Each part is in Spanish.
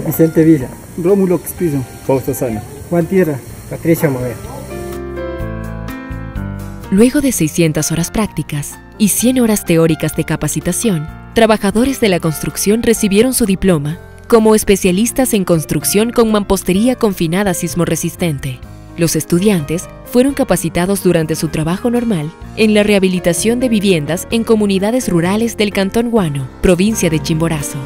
Vicente Villa, Rómulo Caspillo, Fausto Sano, Juan Tierra, Patricia Moguer. Luego de 600 horas prácticas y 100 horas teóricas de capacitación, trabajadores de la construcción recibieron su diploma como especialistas en construcción con mampostería confinada sismorresistente. Los estudiantes fueron capacitados durante su trabajo normal en la rehabilitación de viviendas en comunidades rurales del Cantón Huánuco, provincia de Chimborazo.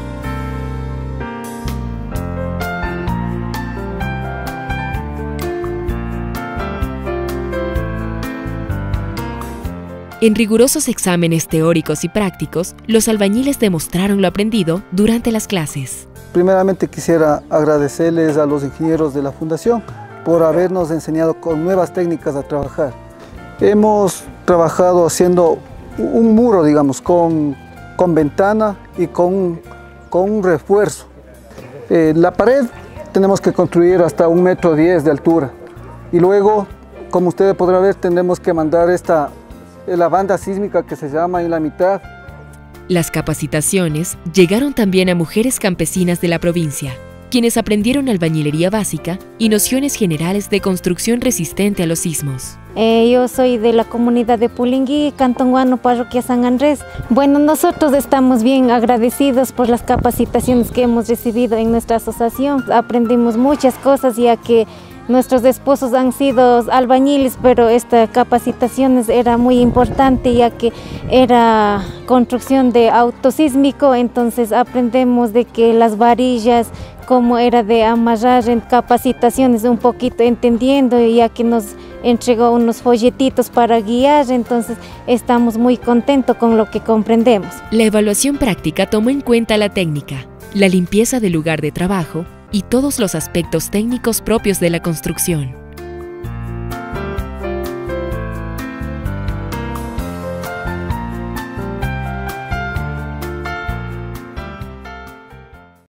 En rigurosos exámenes teóricos y prácticos, los albañiles demostraron lo aprendido durante las clases. Primeramente quisiera agradecerles a los ingenieros de la Fundación por habernos enseñado con nuevas técnicas a trabajar. Hemos trabajado haciendo un muro, digamos, con ventana y con un refuerzo. La pared tenemos que construir hasta 1,10 metros de altura. Y luego, como ustedes podrán ver, tendremos que mandar la banda sísmica que se llama en la mitad. Las capacitaciones llegaron también a mujeres campesinas de la provincia, quienes aprendieron albañilería básica y nociones generales de construcción resistente a los sismos. Yo soy de la comunidad de Pulingui, Cantón Huánuco, Parroquia San Andrés. Bueno, nosotros estamos bien agradecidos por las capacitaciones que hemos recibido en nuestra asociación. Aprendimos muchas cosas, ya que nuestros esposos han sido albañiles, pero esta capacitación era muy importante, ya que era construcción de autosísmico. Entonces aprendemos de que las varillas, cómo era de amarrar, en capacitaciones un poquito entendiendo, ya que nos entregó unos folletitos para guiar. Entonces estamos muy contentos con lo que comprendemos. La evaluación práctica tomó en cuenta la técnica, la limpieza del lugar de trabajo y todos los aspectos técnicos propios de la construcción.